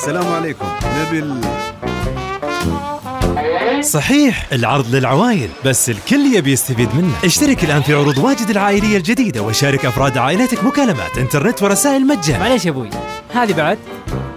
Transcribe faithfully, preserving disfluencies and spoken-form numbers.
السلام عليكم. نبي ال... صحيح العرض للعوائل بس الكل يبي يستفيد منه. اشترك الآن في عروض واجد العائلية الجديدة وشارك أفراد عائلتك مكالمات انترنت ورسائل مجانا. معليش يا ابوي، هذه بعد